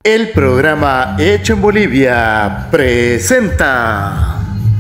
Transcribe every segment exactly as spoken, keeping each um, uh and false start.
El programa Hecho en Bolivia presenta.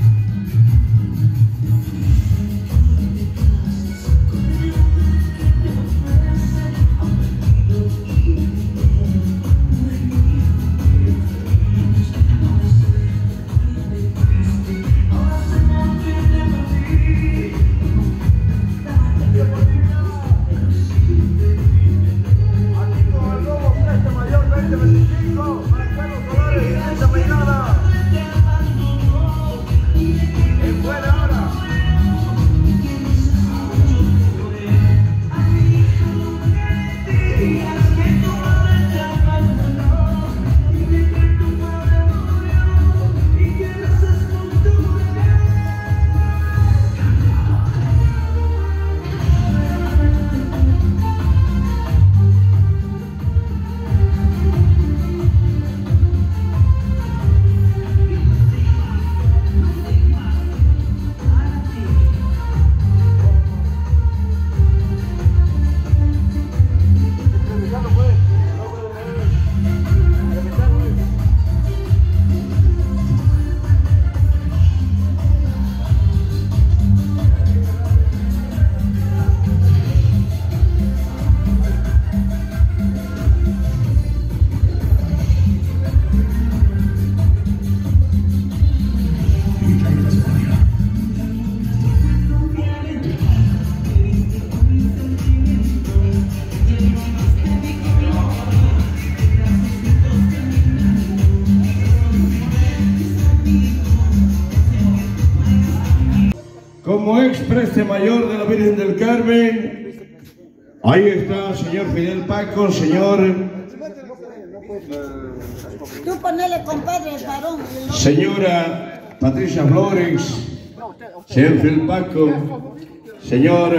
Como ex preste mayor de la Virgen del Carmen, ahí está señor Fidel Paco, señor... Tú ponele, compadre, el varón. Señora Patricia Flores, señor Fidel Paco, señor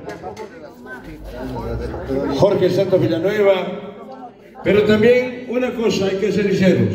Jorge Santos Villanueva, pero también una cosa, hay que ser sinceros.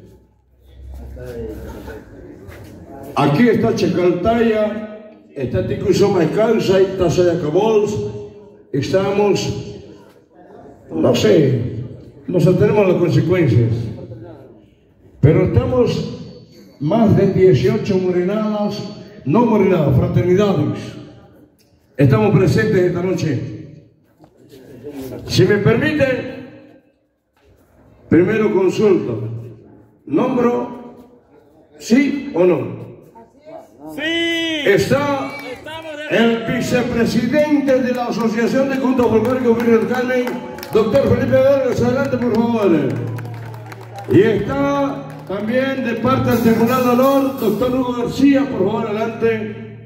Aquí está Chacaltaya, está Ticusoma Escalza, está Sayacabols, estamos, no sé, nos atenemos a las consecuencias, pero estamos más de dieciocho morenadas, no morenadas, fraternidades, estamos presentes esta noche. Si me permiten, primero consulto, ¿nombro sí o no? Sí. Está el vicepresidente de la Asociación de Cultos Folclóricos Virgen del Carmen, doctor Felipe Vargas, adelante por favor. Y está también de parte del Tribunal de Honor, doctor Hugo García, por favor adelante.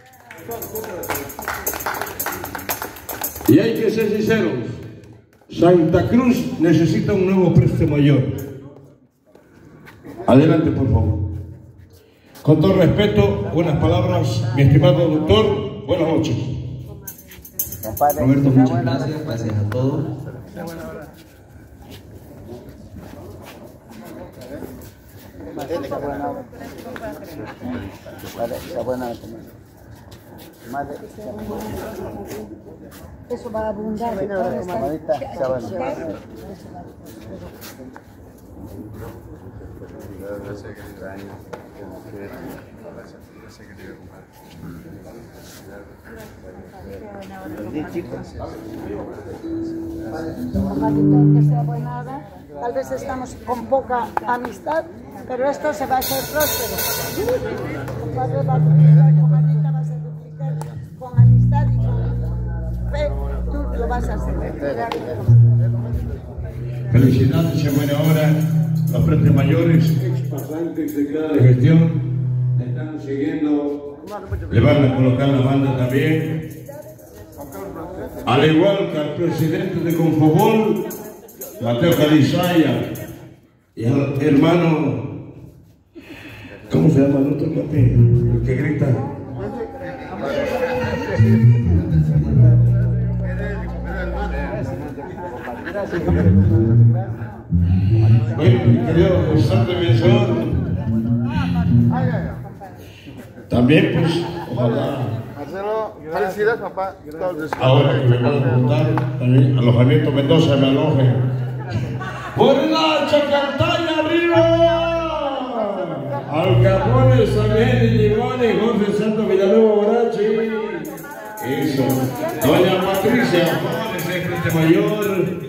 Y hay que ser sinceros, Santa Cruz necesita un nuevo preste mayor. Adelante por favor. Con todo respeto, buenas palabras, mi estimado doctor, buenas noches. Roberto, muchas gracias, gracias a todos. Eso va a abundar. Gracias, querido año. Gracias, querido compadre. Que sea buena hora. Tal vez estamos con poca amistad, pero esto se va a hacer próspero. Compadre, va a duplicar, comadrita, vas a duplicar con amistad y con fe, tú lo vas a hacer. Felicidades en buena hora. Los prestes mayores, ex pasantes de cada gestión, están siguiendo, le van a colocar la banda también. Al igual que al presidente de Confobol, Mateo Calizaya, y al hermano, ¿cómo se llama el otro papi? El que grita. Bueno, querido Santo Defensor, también pues, ojalá. Marcelo, felicidades papá. Ahora que me van a preguntar, también alojamiento Mendoza me aloje. Por la Chacaltaya arriba. Al Capone, Samuel y Limón y Jorge Santo Villanueva Borachi. Eso. Doña Patricia Juárez, Frente Mayor.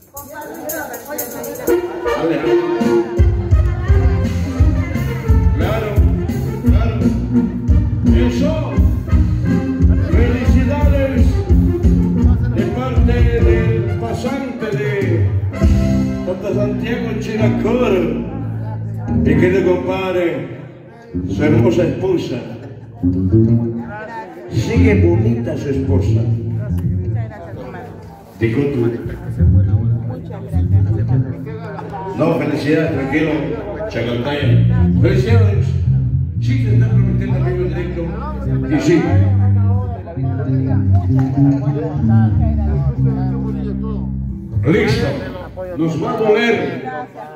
Claro, claro. Eso. Felicidades de parte del pasante de Santa Santiago Chinacor. Y que le compare su hermosa esposa. Sigue bonita su esposa. Digo tú. No, felicidades, tranquilo, Chacaltaya. Felicidades. Sí, te están prometiendo en vivo directo. Y sí. Listo. Nos va a doler.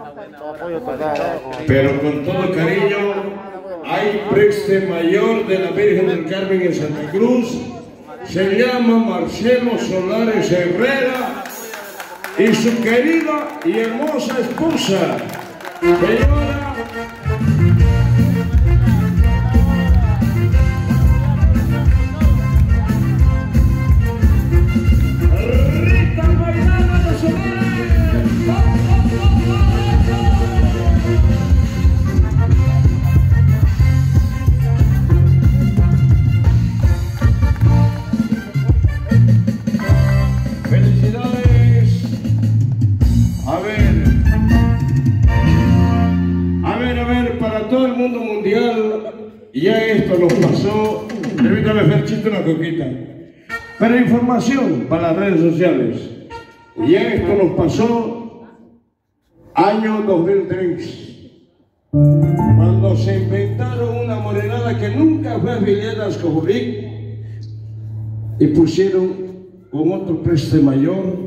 Pero con todo cariño, hay preste mayor de la Virgen del Carmen en Santa Cruz. Se llama Marcelo Solares Herrera. Y su querida y hermosa esposa, señora Rita Maidana de Solares. Felicidades. A ver, a ver, a ver, para todo el mundo mundial, ya esto nos pasó, permítame hacer chiste una coquita, pero información para las redes sociales, ya esto nos pasó año dos mil tres, cuando se inventaron una morenada que nunca fue afiliada a Escojovic y pusieron con otro preste mayor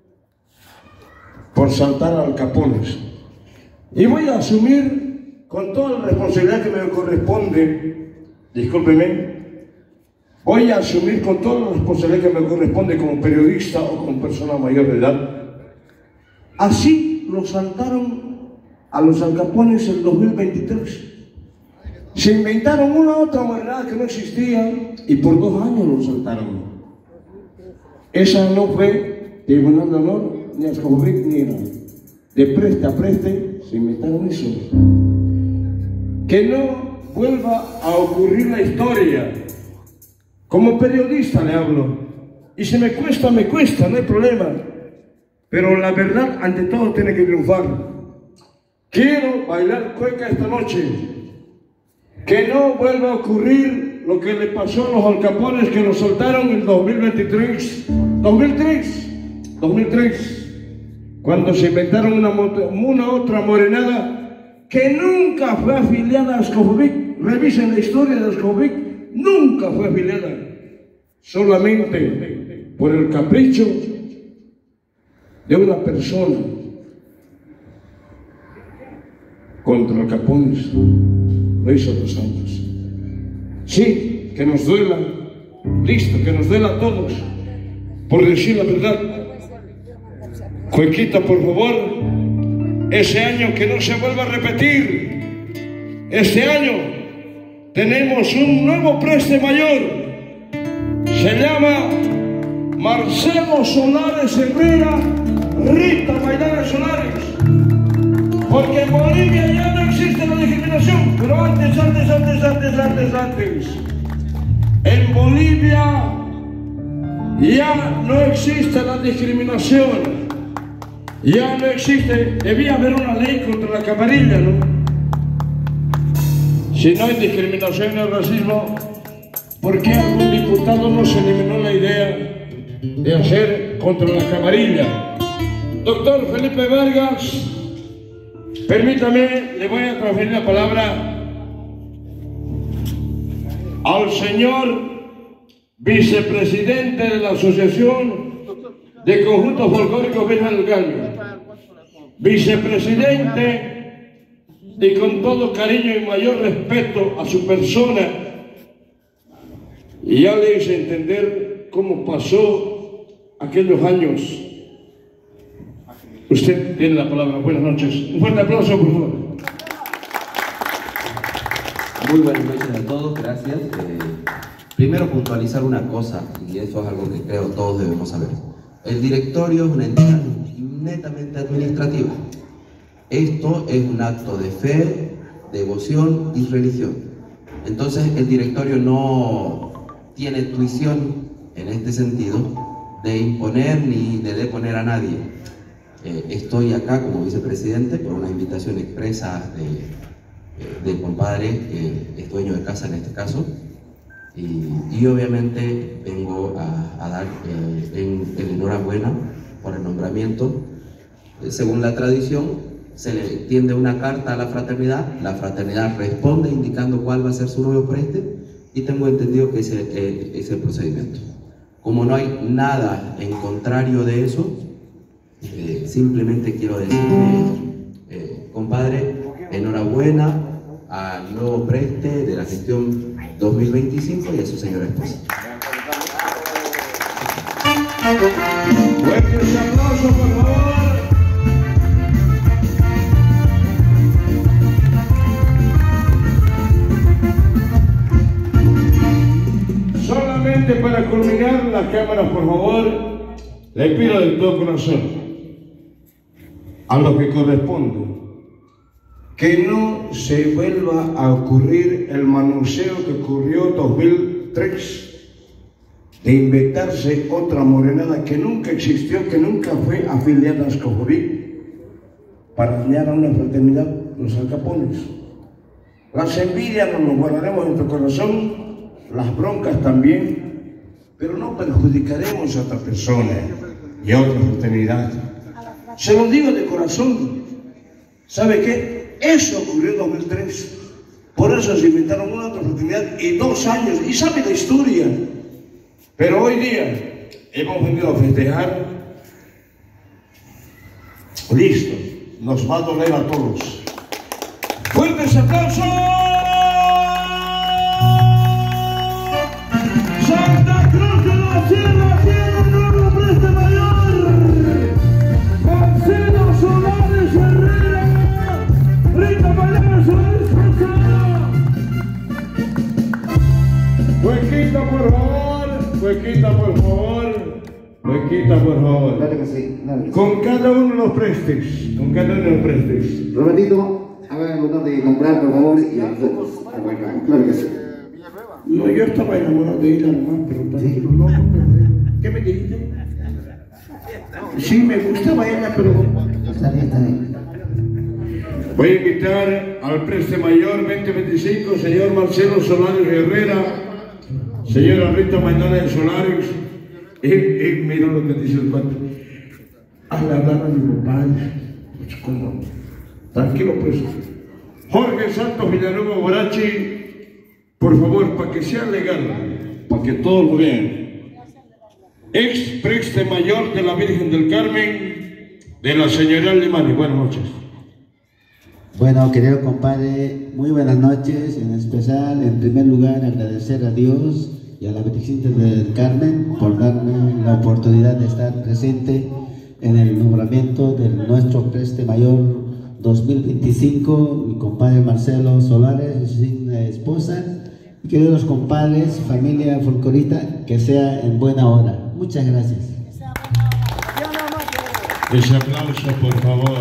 por saltar al Capones. Y voy a asumir con toda la responsabilidad que me corresponde, discúlpeme, voy a asumir con toda la responsabilidad que me corresponde como periodista o como persona mayor de edad. Así lo saltaron a los alcapones en dos mil veintitrés. Se inventaron una otra moneda que no existía y por dos años lo saltaron. Esa no fue tribunal de honor, ni a Escojovic ni nada. De preste a preste se inventaron eso. Que no vuelva a ocurrir la historia. Como periodista le hablo. Y si me cuesta, me cuesta, no hay problema. Pero la verdad ante todo tiene que triunfar. Quiero bailar cueca esta noche. Que no vuelva a ocurrir lo que le pasó a los alcapones que nos soltaron en dos mil veintitrés. dos mil tres. dos mil tres. Cuando se inventaron una, una otra morenada que nunca fue afiliada a Escojovic. Revisen la historia de Escojovic. Nunca fue afiliada. Solamente por el capricho de una persona contra el Capones. Lo hizo dos años. Sí, que nos duela. Listo, que nos duela a todos. Por decir la verdad. Cuequita, por favor. Ese año que no se vuelva a repetir. Este año tenemos un nuevo preste mayor. Se llama Marcelo Solares Herrera, Rita Maidana Solares. Porque en Bolivia ya no existe la discriminación. Pero antes, antes, antes, antes, antes, antes. En Bolivia ya no existe la discriminación. Ya no existe. Debía haber una ley contra la camarilla, ¿no? Si no hay discriminación ni racismo, ¿por qué algún diputado no se eliminó la idea de hacer contra la camarilla? Doctor Felipe Vargas, permítame, le voy a transferir la palabra al señor vicepresidente de la Asociación de Conjuntos Folclóricos Virgen del Carmen. Vicepresidente, y con todo cariño y mayor respeto a su persona, y ya le hice entender cómo pasó aquellos años Usted tiene la palabra. Buenas noches. Un fuerte aplauso, por favor. Muy buenas noches a todos, gracias. Eh, primero puntualizar una cosa, y eso es algo que creo todos debemos saber. El directorio es una entidad netamente administrativa. Esto es un acto de fe, devoción y religión. Entonces el directorio no tiene tuición en este sentido de imponer ni de deponer a nadie. Eh, estoy acá como vicepresidente por una invitación expresa de, del compadre que es dueño de casa en este caso, y, y obviamente vengo a, a dar eh, en, el enhorabuena por el nombramiento. Eh, según la tradición se le tiende una carta a la fraternidad, la fraternidad responde indicando cuál va a ser su nuevo preste, y tengo entendido que ese eh, es el procedimiento. Como no hay nada en contrario de eso, eh, simplemente quiero decirle, eh, compadre, enhorabuena al nuevo preste de la gestión dos mil veinticinco y a su señora esposa. Fuertes aplausos, por favor. Solamente para culminar las cámaras, por favor, le pido de todo corazón a lo que corresponde que no se vuelva a ocurrir el manoseo que ocurrió en dos mil tres, de inventarse otra morenada que nunca existió, que nunca fue afiliada a Ascojorí, para dañar a una fraternidad, los alcapones. Las envidias nos las guardaremos en nuestro corazón, las broncas también, pero no perjudicaremos a otra persona y a otra fraternidad. Se lo digo de corazón. ¿Sabe qué? Eso ocurrió en dos mil tres. Por eso se inventaron una otra fraternidad y dos años. Y sabe la historia. Pero hoy día hemos venido a festejar. Listo. Nos va a doler a todos. ¡Fuertes aplausos! ¡Santa Cruz de la Sierra tiene un nuevo preste mayor! ¡Marcelo Solares Herrera! ¡Rita María Solares Herrera! ¡Huequita, por favor! ¡Huequita, por favor! ¡Huequita, por favor! Claro que sí, claro que sí. Con cada uno de los prestes, con cada uno de los prestes. Robertito, hagan el honor de nombrar, por favor, y nosotros arrancamos. Claro que sí. No, yo estaba enamorado de ella nomás, pero tranquilo, no, ¿qué me dijiste? Sí, me gustaba ella, pero... Está bien, está bien. Voy a invitar al preste mayor veinte veinticinco, señor Marcelo Solares Herrera, señora Rita Maynana Solares, y, y mira lo que dice el cuate. Hazle hablar a mi papá, pues como, tranquilo pues. Jorge Santos Villanueva Borachi, por favor, para que sea legal, para que todos lo vean. Ex preste mayor de la Virgen del Carmen, de la Señorial de Mani. Buenas noches. Bueno, querido compadre, muy buenas noches. En especial, en primer lugar, agradecer a Dios y a la Virgen del Carmen por darme la oportunidad de estar presente en el nombramiento de nuestro preste mayor dos mil veinticinco, mi compadre Marcelo Solares, sin esposa. Queridos compadres, familia folclorista, que sea en buena hora. Muchas gracias. Ese aplauso, por favor.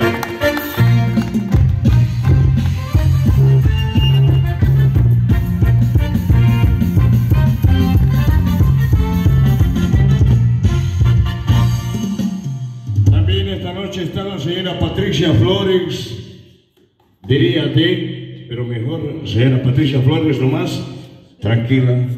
También esta noche está la señora Patricia Flores, diría de, pero mejor señora Patricia Flores nomás. Tranquila.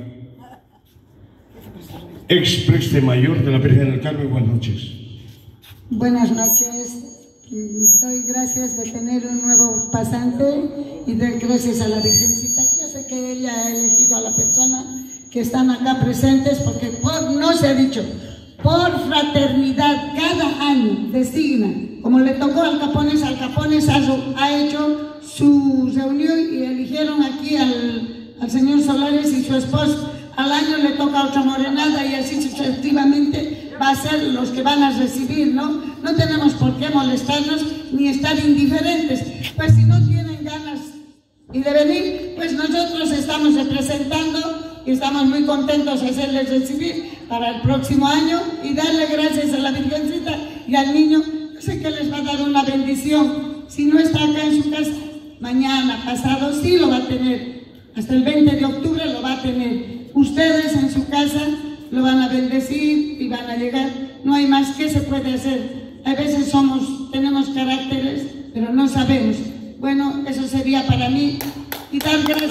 Ex preste mayor de la Virgen del Carmen, buenas noches. Buenas noches. Doy gracias de tener un nuevo pasante y doy gracias a la Virgencita. Yo sé que ella ha elegido a la persona que están acá presentes porque por, no se ha dicho, por fraternidad cada año designa, como le tocó al Capones, al Capones ha, ha hecho su reunión y eligieron aquí al al señor Solares y su esposa. Al año le toca otra morenada y así sucesivamente va a ser los que van a recibir, ¿no? No tenemos por qué molestarnos ni estar indiferentes. Pues si no tienen ganas y de venir, pues nosotros estamos representando y estamos muy contentos de hacerles recibir para el próximo año y darle gracias a la Virgencita y al niño. Yo sé que les va a dar una bendición. Si no está acá en su casa, mañana, pasado, sí lo va a tener. Hasta el veinte de octubre lo va a tener. Ustedes en su casa lo van a bendecir y van a llegar. No hay más que se puede hacer. A veces somos, tenemos caracteres, pero no sabemos. Bueno, eso sería para mí. Y dar gracias.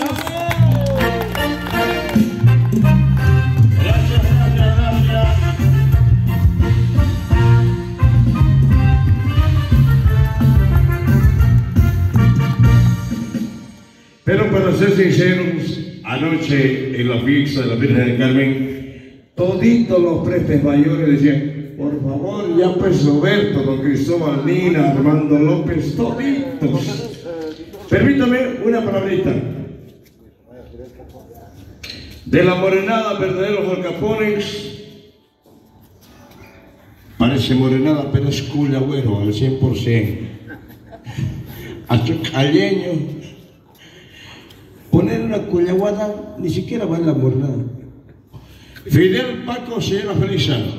Gracias, gracias, gracias. Pero para ser sinceros, anoche en la fiesta de la Virgen del Carmen, toditos los prestes mayores decían, por favor, ya pues Roberto, don Cristóbal, Nina, Armando López, toditos. Permítame una palabrita. De la morenada verdaderos alcapones, parece morenada, pero es culagüero al cien por ciento. Achucalleño, poner una cuyaguada ni siquiera va en la morenada. Fidel Paco, señora Felizardo.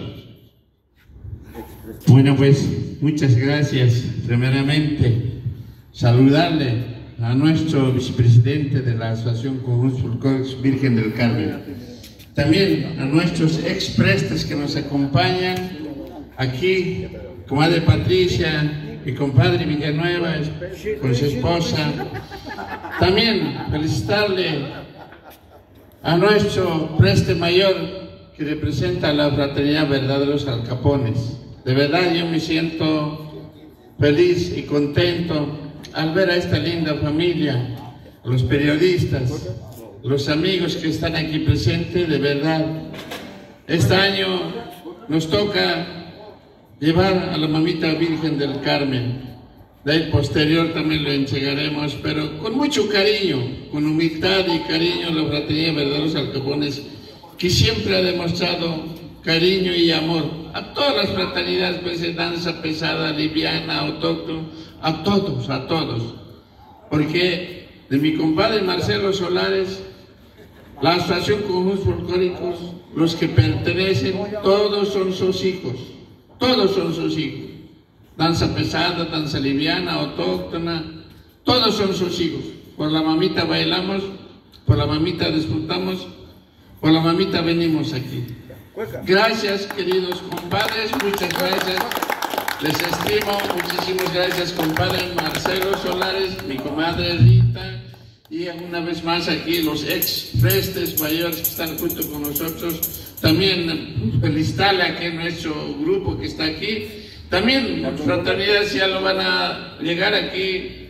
Bueno, pues muchas gracias. Primeramente, saludarle a nuestro vicepresidente de la Asociación Conjuntos Folclóricos Virgen del Carmen. También a nuestros exprestes que nos acompañan aquí, comadre Patricia, mi compadre Villanueva con su esposa. También felicitarle a nuestro preste mayor que representa a la Fraternidad Verdaderos Alcapones. De verdad yo me siento feliz y contento al ver a esta linda familia, a los periodistas, los amigos que están aquí presentes. De verdad, este año nos toca llevar a la mamita Virgen del Carmen. De ahí posterior también lo entregaremos, pero con mucho cariño, con humildad y cariño, la Fraternidad Verdaderos Alcapones, que siempre ha demostrado cariño y amor a todas las fraternidades, pues de danza pesada, liviana, autóctona, a todos, a todos. Porque de mi compadre Marcelo Solares, la Asociación Conjuntos Folclóricos, los que pertenecen, todos son sus hijos, todos son sus hijos. Danza pesada, danza liviana, autóctona, todos son sus hijos. Por la mamita bailamos, por la mamita disfrutamos, por la mamita venimos aquí. Gracias, queridos compadres, muchas gracias. Les estimo, muchísimas gracias, compadre Marcelo Solares, mi comadre Rita, y una vez más aquí los ex prestes mayores que están junto con nosotros. También felicitarle aquí a nuestro grupo que está aquí. También las fraternidades ya lo van a llegar aquí.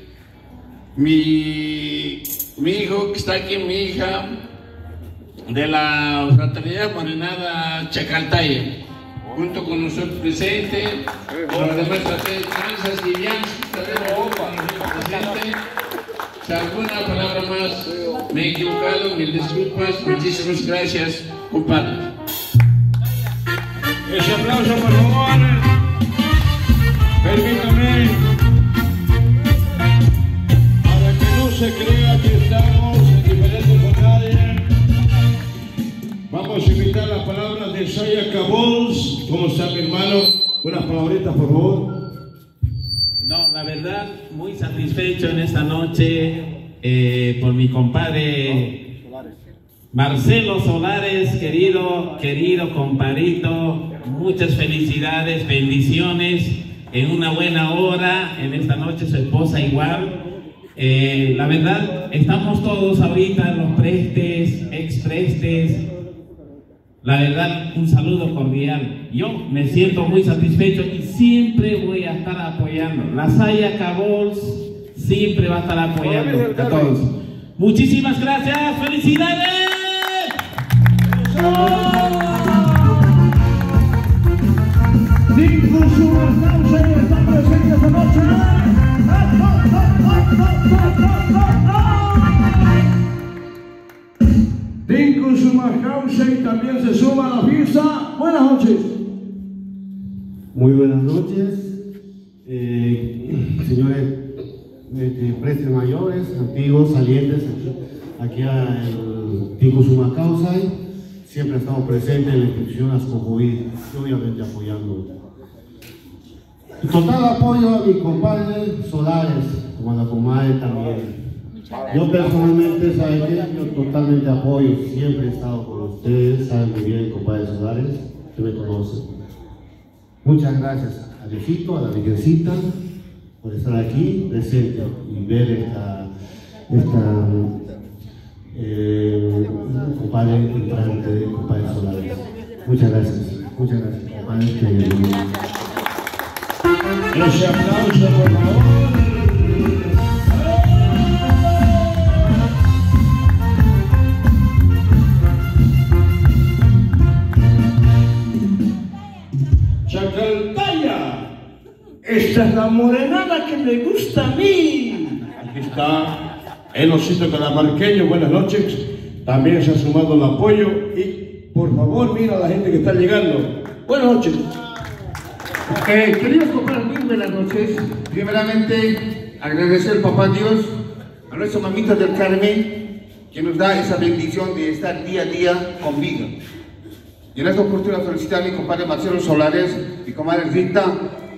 Mi, mi hijo que está aquí, mi hija de la Fraternidad Morenada Chacaltaya, junto con nosotros presente, por las demás danzas livianas que estaremos con nosotros presente. Si alguna palabra más me he equivocado, mil disculpas, muchísimas gracias, compadre. Ese aplauso, por favor. Permítame, para que no se crea que estamos en diferentes locales, vamos a invitar las palabras de Saya Cabols. ¿Cómo está mi hermano? Unas palabritas, por favor. No, la verdad, muy satisfecho en esta noche eh, por mi compadre Marcelo Solares, querido, querido compadrito. Muchas felicidades, bendiciones. En una buena hora, en esta noche su esposa igual. Eh, la verdad, estamos todos ahorita, los prestes, exprestes. La verdad, un saludo cordial. Yo me siento muy satisfecho y siempre voy a estar apoyando. La Saya Cabols siempre va a estar apoyando a todos. Muchísimas gracias, felicidades. Cinco Subarcauce están presentes esta noche. Cinco Subarcauce y también se suma a la fiesta. Buenas noches. Muy buenas noches, eh, señores de prestes mayores, antiguos, salientes, aquí al Tinco Sumacausay, siempre estamos presentes en la institución Ascojoví, obviamente apoyando. Total apoyo a mi compadre Solares, como a la comadre también. Yo personalmente, ¿saben qué? Yo totalmente apoyo, siempre he estado con ustedes, saben muy bien, compadre Solares, que me conocen. Muchas gracias a Diosito, a la Virgencita, por estar aquí presente y ver esta, esta eh, compadre entrante, compadre Solares. Muchas gracias, muchas gracias, compadre. Ese aplauso, por favor. Chacaltaya, esta es la morenada que me gusta a mí. Aquí está el osito calamarqueño, buenas noches. También se ha sumado el apoyo y por favor mira a la gente que está llegando. Buenas noches. Eh, queridos compañeros, muy buenas noches. Primeramente, agradecer al Papá Dios, a nuestra mamita del Carmen, que nos da esa bendición de estar día a día con vida. Y en esta oportunidad felicitar a mi compadre Marcelo Solares, mi comadre Rita.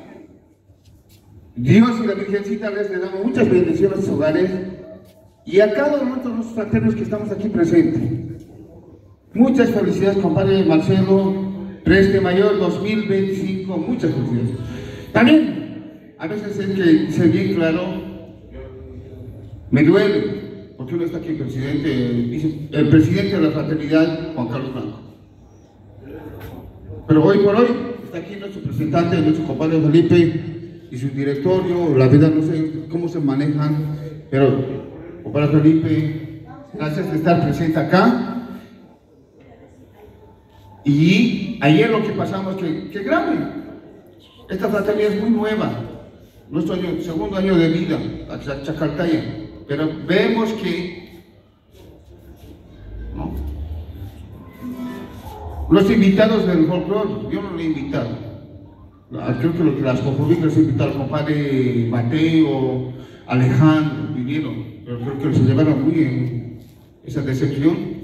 Dios y la Virgencita les damos muchas bendiciones a sus hogares y a cada uno de los fraternos que estamos aquí presentes. Muchas felicidades, compadre Marcelo. Preste Mayor dos mil veinticinco, muchas felicidades. También, a veces es que ser bien claro, me duele, porque uno está aquí, presidente, el, el presidente de la fraternidad, Juan Carlos Blanco. Pero hoy por hoy está aquí nuestro representante, nuestro compadre Felipe y su directorio. La verdad no sé cómo se manejan, pero compadre Felipe, gracias por estar presente acá. Y ayer lo que pasamos, que, que grave, esta fraternidad es muy nueva, nuestro año, segundo año de vida, la Chacaltaya, pero vemos que ¿no? Los invitados del folclore, yo no lo he invitado, creo que los, las confundidas he invitado al compadre Mateo, Alejandro, vinieron, pero creo que se llevaron muy bien esa decepción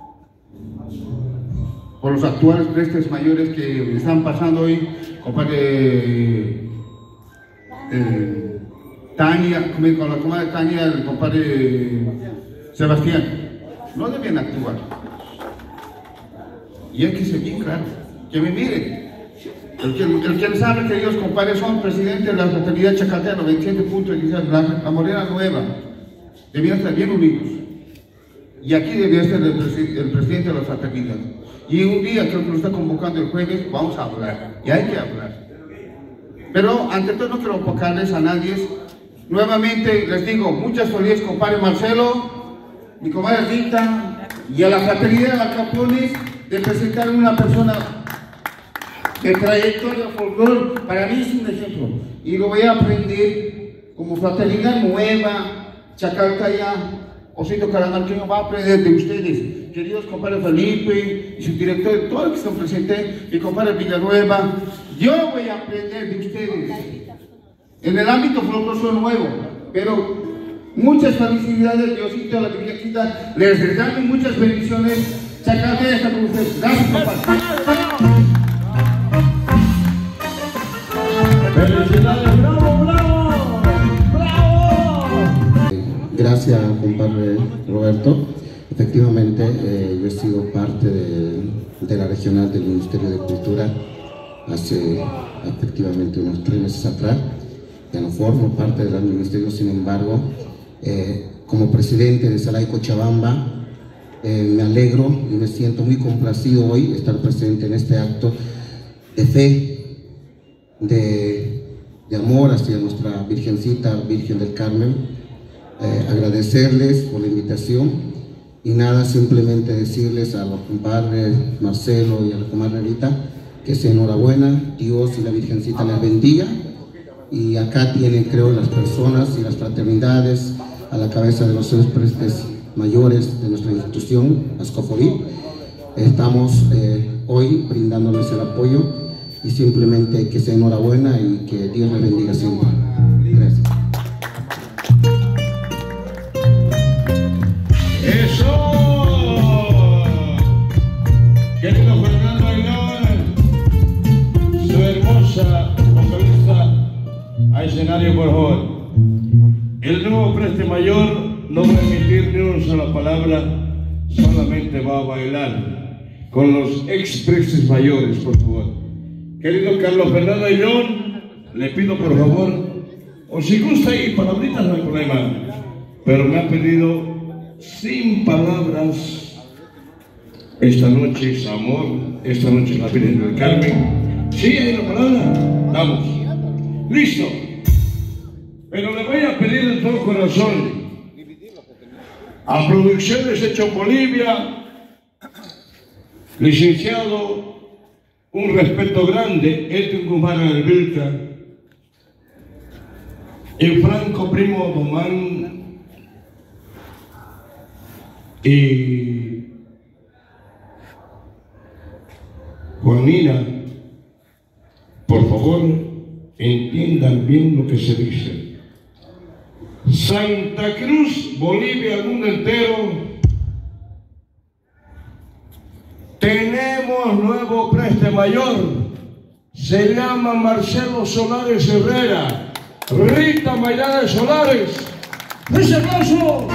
por los actuales prestes mayores que están pasando hoy, compadre eh, Tania, con la comadre Tania, el compadre Sebastián, no deben actuar. Y hay que ser bien claro, que me miren, el que, el que sabe que ellos, compadres, son presidentes de la fraternidad Chacaltaya noventa y siete puntos, la, la Morena Nueva, debían estar bien unidos. Y aquí debía estar el, presi el presidente de la fraternidad. Y un día, creo que nos está convocando el jueves, vamos a hablar, y hay que hablar. Pero ante todo no quiero opacarles a nadie. Nuevamente les digo, muchas felicidades, compadre Marcelo, mi comadre Rita, y a la fraternidad de la Capones, de presentar una persona de trayectoria folclore. Para mí es un ejemplo, y lo voy a aprender como fraternidad nueva, Chacaltaya, Osito Calamarqueño va a aprender de ustedes. Queridos compadre Felipe y su director, todos los que están presentes, mi compadre Villanueva, yo voy a aprender de ustedes. En el ámbito folclore soy nuevo, pero muchas felicidades, Diosito, a la Virgencita, les regalo muchas bendiciones. Chacaltaya está con ustedes. Gracias, compadre. Felicidades, bravo, bravo, bravo. Gracias, compadre Roberto. Efectivamente, eh, yo he sido parte de, de la regional del Ministerio de Cultura hace efectivamente unos tres meses atrás. Ya no formo parte del ministerio, sin embargo, eh, como presidente de Salay Cochabamba, eh, me alegro y me siento muy complacido hoy estar presente en este acto de fe, de, de amor hacia nuestra Virgencita, Virgen del Carmen. Eh, agradecerles por la invitación. Y nada, simplemente decirles a los compadres Marcelo y a la comadre Rita que sea enhorabuena, Dios y la Virgencita les bendiga. Y acá tienen, creo, las personas y las fraternidades a la cabeza de los seis prestes mayores de nuestra institución, Ascofoví. Estamos eh, hoy brindándoles el apoyo y simplemente que sea enhorabuena y que Dios les bendiga siempre. Gracias. ¡Eso! Querido Fernando Aguilar, su hermosa vocalista a escenario, por favor. El nuevo Preste Mayor no va a emitir ni una sola palabra, solamente va a bailar con los ex Prestes Mayores, por favor. Querido Carlos Fernando Aguilón, le pido por favor, o si gusta ir palabritas no hay problema, pero me ha pedido sin palabras. Esta noche es amor, esta noche es la Virgen del Carmen. ¿Sí hay la palabra? Vamos. ¡Listo! Pero le voy a pedir de todo corazón a Producciones Hecho en Bolivia, licenciado, un respeto grande, Edwin Guzmán del Vilca, y Franco Primo Domán, y Juanina, por favor, entiendan bien lo que se dice. Santa Cruz, Bolivia, el mundo entero, tenemos nuevo Preste Mayor, se llama Marcelo Solares Herrera, Rita Mayrada Solares. ¡Ese aplauso!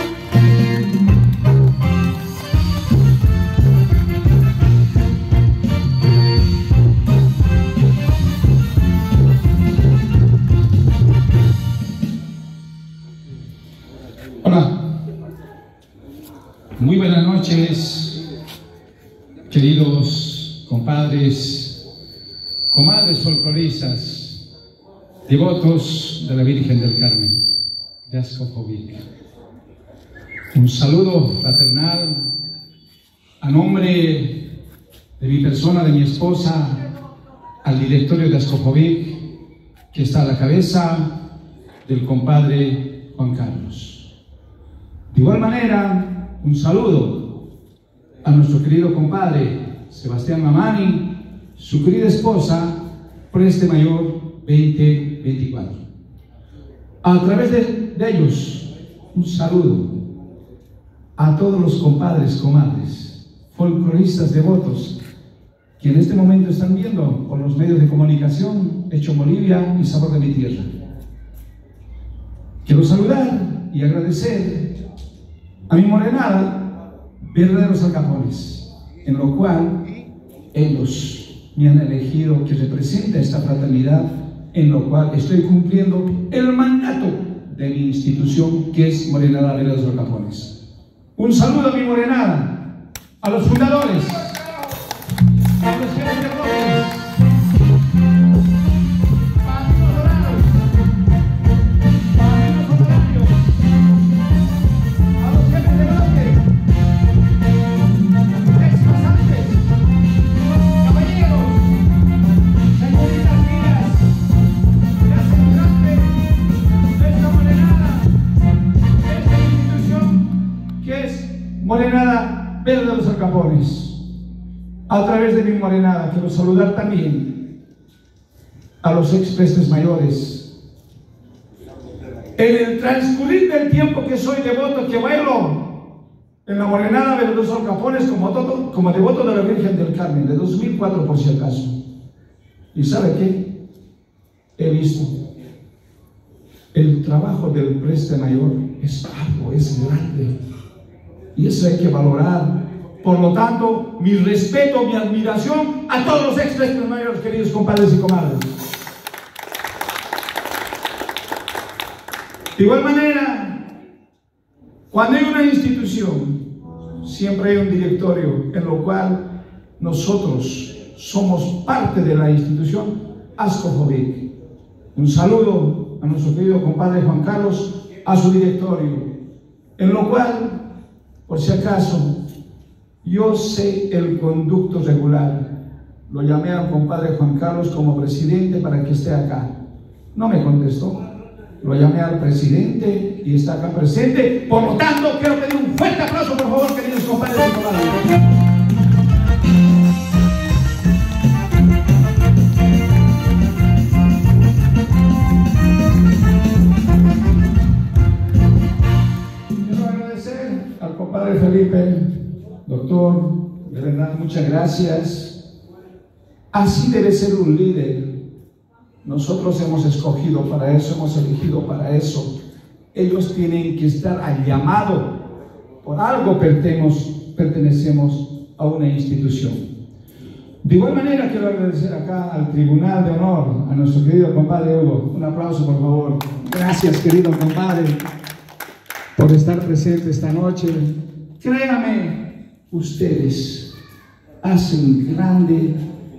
Hola, muy buenas noches, queridos compadres, comadres folcloristas, devotos de la Virgen del Carmen, de Ascopovic. Un saludo fraternal a nombre de mi persona, de mi esposa, al directorio de Ascopovic, que está a la cabeza del compadre Juan Carlos. De igual manera, un saludo a nuestro querido compadre Sebastián Mamani, su querida esposa, Preste Mayor veinte veinticuatro. A través de, de ellos, un saludo a todos los compadres, comadres, folcloristas devotos que en este momento están viendo por los medios de comunicación Hecho Bolivia y Sabor de mi Tierra. Quiero saludar y agradecer a mi morenada, verdaderos alcapones, en lo cual ellos me han elegido que represente esta fraternidad, en lo cual estoy cumpliendo el mandato de mi institución, que es Morenada Verdaderos Alcapones. Un saludo a mi morenada, a los fundadores, a los jefes de bloques, Morenada Verde de los Alcapones. A través de mi morenada quiero saludar también a los ex Prestes Mayores. En el transcurrir del tiempo que soy devoto, que bailo en la morenada Verde de los Alcapones como, todo, como devoto de la Virgen del Carmen, de dos mil cuatro por si acaso. ¿Y sabe qué? He visto el trabajo del Preste Mayor es algo, es grande. Y eso hay que valorar. Por lo tanto, mi respeto, mi admiración a todos los ex Prestes Mayores, queridos compadres y comadres. De igual manera, cuando hay una institución, siempre hay un directorio, en lo cual nosotros somos parte de la institución Ascopovic. Un saludo a nuestro querido compadre Juan Carlos, a su directorio, en lo cual, por si acaso, yo sé el conducto regular. Lo llamé al compadre Juan Carlos como presidente para que esté acá. No me contestó. Lo llamé al presidente y está acá presente. Por lo tanto, quiero pedir un fuerte aplauso, por favor, queridos compadres y comadres. Padre Felipe, doctor, de verdad, muchas gracias. Así debe ser un líder. Nosotros hemos escogido para eso, hemos elegido para eso. Ellos tienen que estar al llamado. Por algo pertenecemos, pertenecemos a una institución. De igual manera quiero agradecer acá al Tribunal de Honor, a nuestro querido compadre Hugo. Un aplauso, por favor. Gracias, querido compadre, por estar presente esta noche. Créame, ustedes hacen grande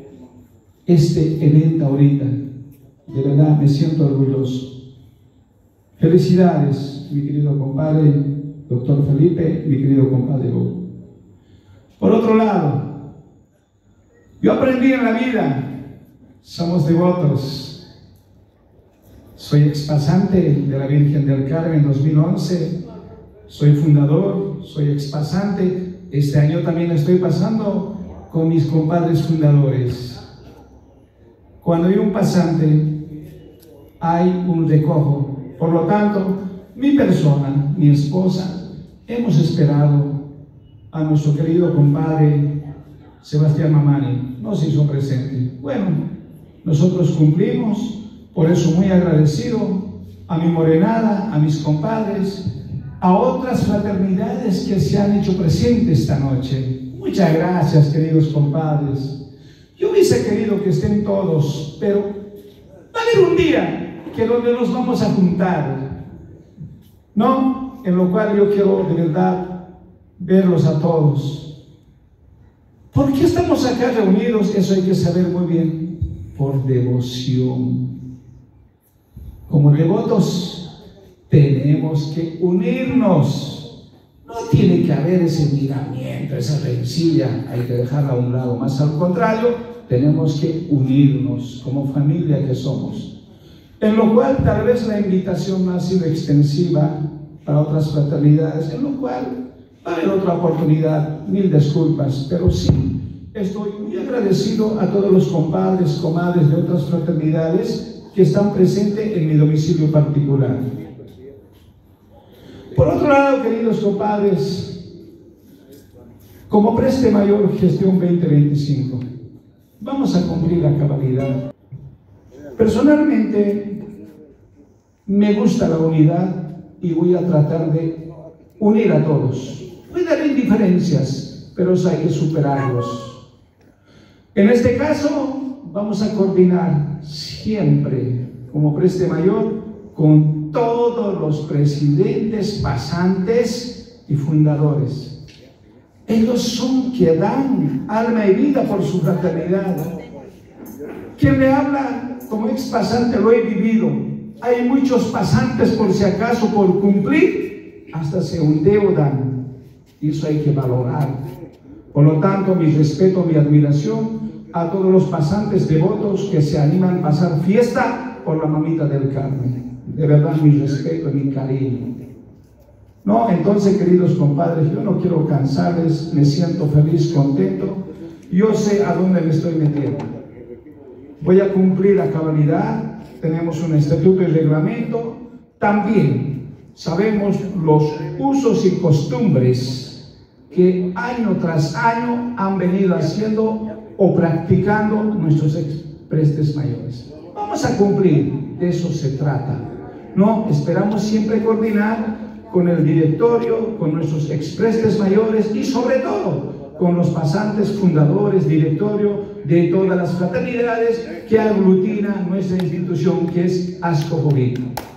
este evento ahorita. De verdad, me siento orgulloso. Felicidades, mi querido compadre, doctor Felipe, mi querido compadre Hugo. Por otro lado, yo aprendí en la vida, somos devotos. Soy expasante de la Virgen del Carmen en dos mil once, soy fundador, soy expasante. Este año también estoy pasando con mis compadres fundadores. Cuando hay un pasante, hay un recojo. Por lo tanto, mi persona, mi esposa, hemos esperado a nuestro querido compadre Sebastián Mamani, no se hizo presente. Bueno, nosotros cumplimos, por eso muy agradecido a mi morenada, a mis compadres, a otras fraternidades que se han hecho presentes esta noche. Muchas gracias, queridos compadres. Yo hubiese querido que estén todos, pero va a haber un día que donde nos vamos a juntar, ¿no? En lo cual yo quiero de verdad verlos a todos. ¿Por qué estamos acá reunidos? Eso hay que saber muy bien. Por devoción. Como devotos tenemos que unirnos. No tiene que haber ese miramiento, esa rencilla, hay que dejarla a un lado. Más al contrario, tenemos que unirnos como familia que somos. En lo cual tal vez la invitación no ha sido extensiva para otras fraternidades, en lo cual va a haber otra oportunidad, mil disculpas, pero sí, estoy muy agradecido a todos los compadres, comadres de otras fraternidades que están presentes en mi domicilio particular. Por otro lado, queridos compadres, como Preste Mayor Gestión veinte veinticinco, vamos a cumplir la cabalidad. Personalmente, me gusta la unidad y voy a tratar de unir a todos. Puede haber diferencias, pero eso hay que superarlos. En este caso, vamos a coordinar siempre, como Preste Mayor, con todos los presidentes, pasantes y fundadores. Ellos son que dan alma y vida por su fraternidad. Quien le habla como ex pasante lo he vivido. Hay muchos pasantes, por si acaso, por cumplir, hasta se endeudan. Y eso hay que valorar. Por lo tanto, mi respeto, mi admiración a todos los pasantes devotos que se animan a pasar fiesta por la mamita del Carmen. De verdad, mi respeto y mi cariño. No, entonces, queridos compadres, yo no quiero cansarles, me siento feliz, contento. Yo sé a dónde me estoy metiendo. Voy a cumplir la cabalidad, tenemos un estatuto y reglamento. También sabemos los usos y costumbres que año tras año han venido haciendo o practicando nuestros exprestes mayores. Vamos a cumplir, de eso se trata. No, esperamos siempre coordinar con el directorio, con nuestros exprestes mayores y sobre todo con los pasantes fundadores, directorio de todas las fraternidades que aglutina nuestra institución, que es ASCOFOBIC.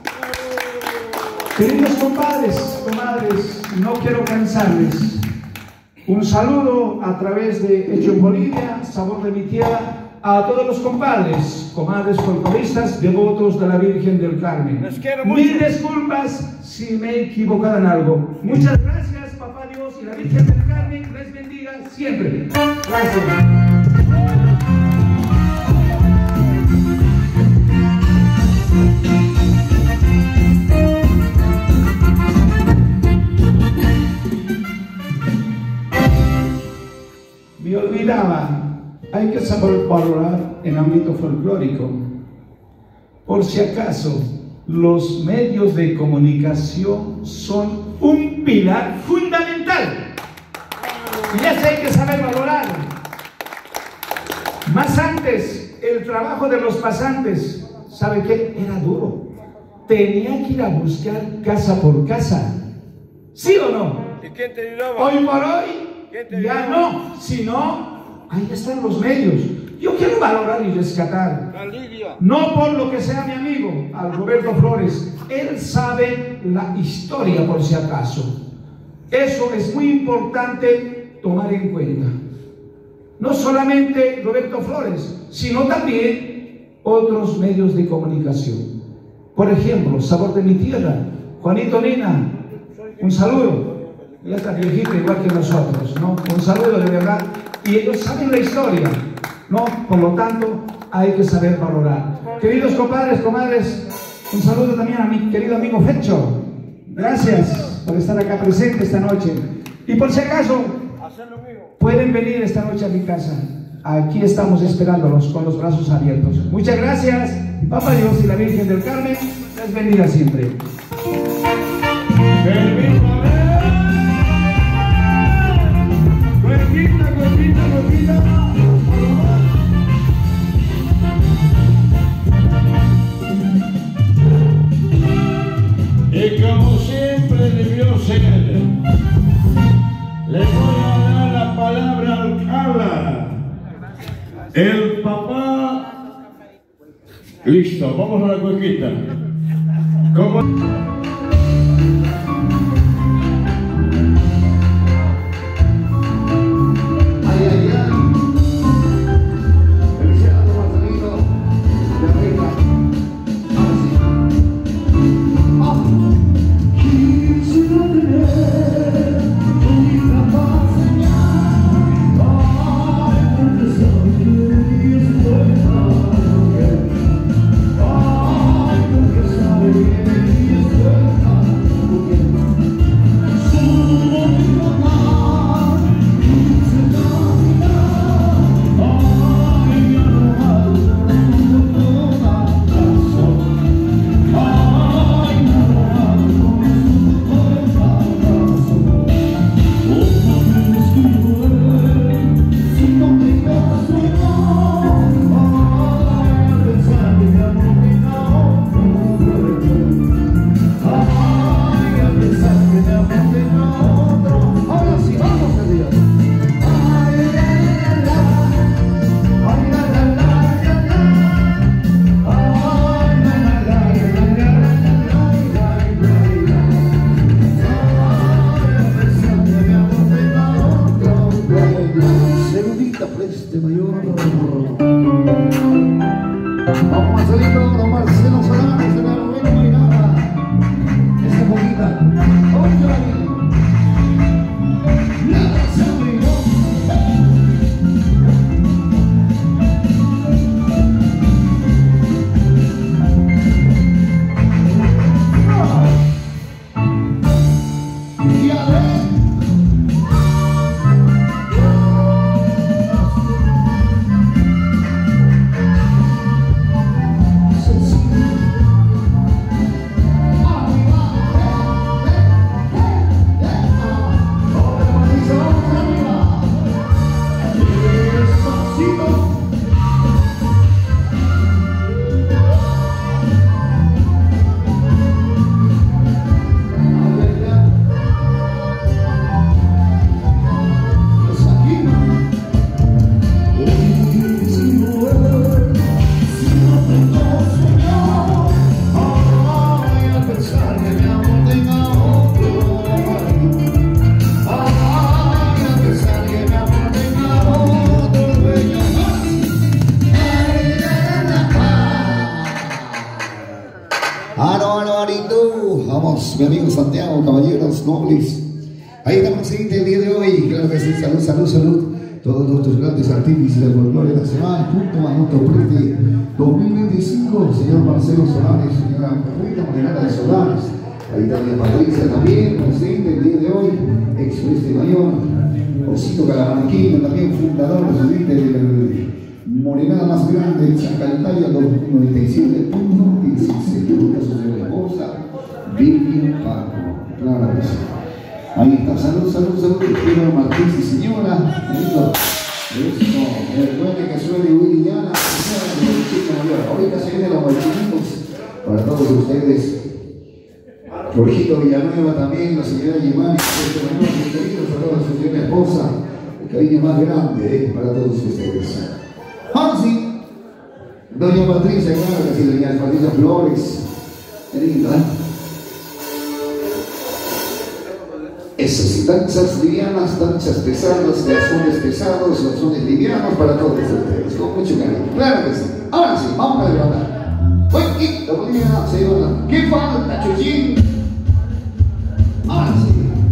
Queridos compadres, comadres, no quiero cansarles. Un saludo a través de Hecho en Bolivia, Sabor de mi Tierra, a todos los compadres, comadres folcloristas, devotos de la Virgen del Carmen. Mil disculpas si me he equivocado en algo. Muchas gracias, Papá Dios y la Virgen del Carmen les bendiga siempre. Gracias. Me olvidaba, hay que saber valorar en ámbito folclórico. Por si acaso, los medios de comunicación son un pilar fundamental. Y ya se hay que saber valorar. Más antes, el trabajo de los pasantes, ¿sabe qué? Era duro. Tenía que ir a buscar casa por casa. ¿Sí o no? ¿Y quién te ayudaba? Hoy por hoy, ya no. Si no, ahí están los medios. Yo quiero valorar y rescatar, no por lo que sea mi amigo, al Roberto Flores. Él sabe la historia por si acaso. Eso es muy importante tomar en cuenta. No solamente Roberto Flores, sino también otros medios de comunicación. Por ejemplo, Sabor de mi Tierra, Juanito Nina, un saludo. Ya está viejito igual que nosotros, ¿no? Un saludo de verdad. Y ellos saben la historia, ¿no? Por lo tanto, hay que saber valorar. Queridos compadres, comadres, un saludo también a mi querido amigo Fecho. Gracias por estar acá presente esta noche. Y por si acaso, pueden venir esta noche a mi casa. Aquí estamos esperándolos con los brazos abiertos. Muchas gracias. Papá Dios y la Virgen del Carmen les bendiga siempre. Cuequita, cuequita, cuequita. Y como siempre debió ser, le voy a dar la palabra al Carla. El papá. Listo, vamos a la cuequita. ¿Cómo? Mi amigo Santiago, caballeros, nobles. Ahí estamos presentes el día de hoy. Claro que sí, salud, salud, salud. Todos nuestros grandes artífices del folclore nacional, junto a nuestro Prete dos mil veinticinco, señor Marcelo Solares, señora Rita Marinara de Solares. Ahí también Patricia, también presente el día de hoy, ex Oeste Mayor. Osito Calamarquino, también fundador, presidente del Morenada más grande, Chacaltaya noventa y siete punto dieciséis. Lucas de la Bolsa, Vicky Paco. Claro que sí. Ahí está, salud, salud, salud. Pedro Martínez y señora. Eso, el duende que suele Willy Llana, ahorita se vienen los marchinitos para todos ustedes. Jorgito Villanueva también, la señora Yimani, queridos a toda su señora esposa. El cariño más grande eh, para todos ustedes. Ahora sí, doña Patricia, claro que sí, doña Patricia Flores. Qué linda, ¿eh? Esas danzas livianas, danzas pesadas, danzones pesados, danzones livianos para todos ustedes, con mucho cariño. Claro que sí. Ahora sí, vamos a levantar. Buen la Bolivia se levanta. ¿Qué falta, Chuchín? Ahora sí.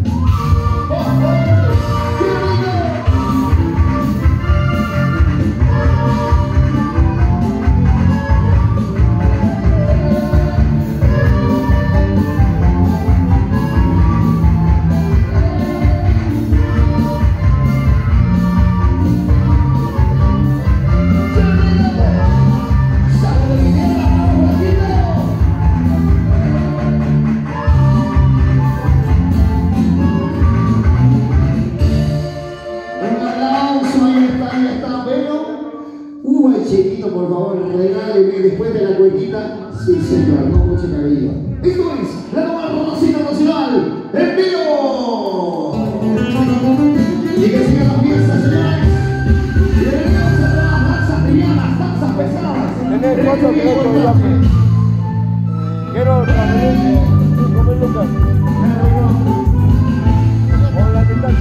Por favor, regáleme después de la cuequita. Sí, señor, con mucho cariño. Esto es la nueva Rosita Nacional en vivo. Y que siga la fiesta, señores. Bienvenidos a las danzas livianas, danzas pesadas. Tener cuatro kilómetros de quiero transferir cinco mil lucas. Con la mitad.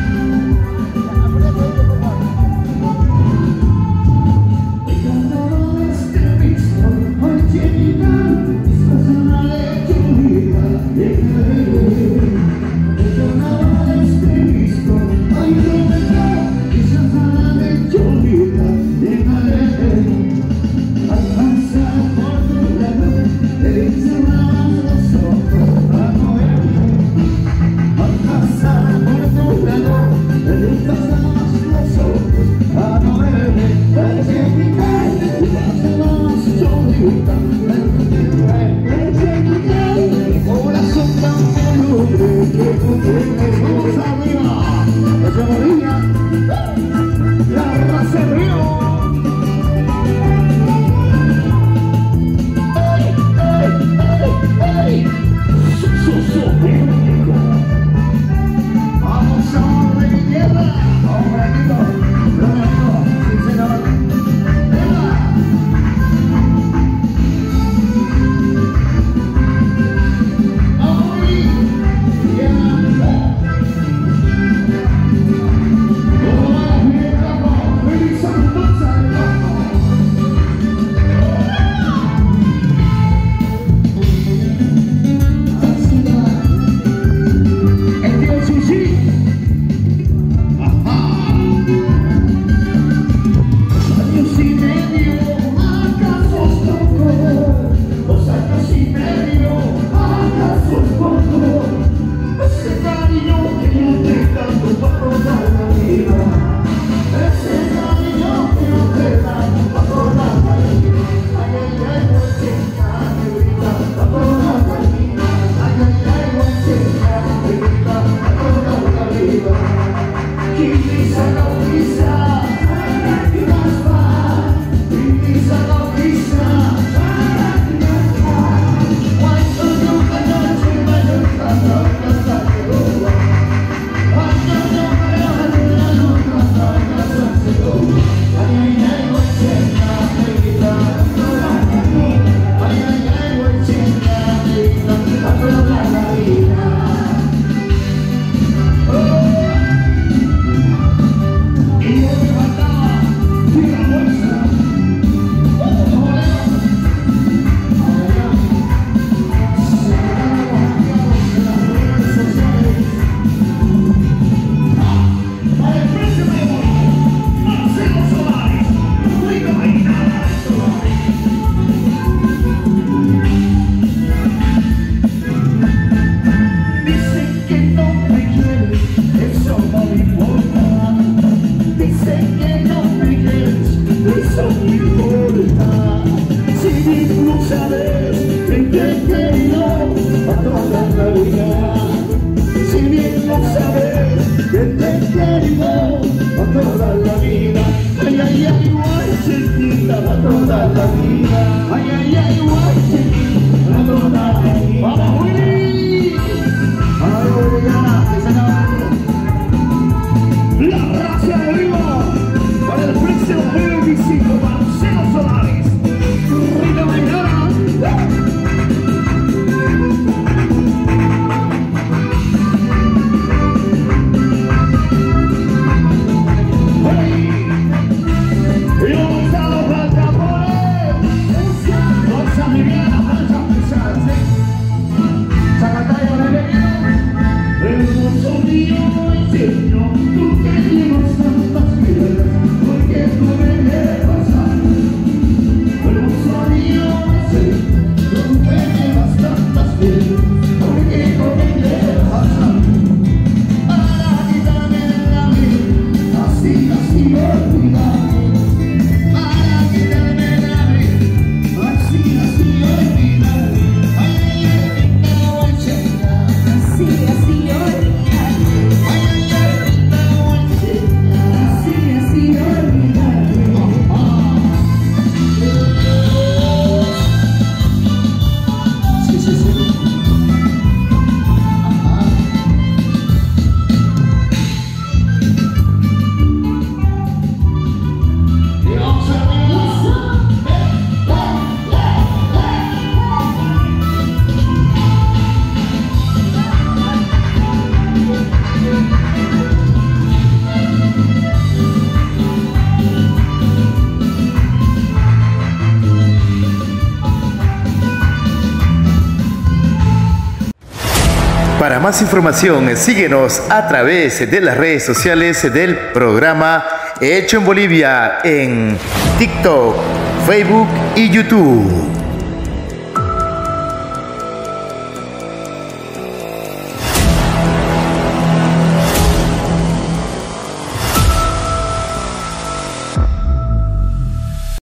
Para más información, síguenos a través de las redes sociales del programa Hecho en Bolivia en TikTok, Facebook y YouTube.